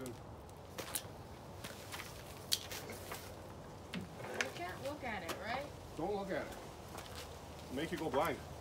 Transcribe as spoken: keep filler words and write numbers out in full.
good. You can't look at it, right? Don't look at it. Make you go blind.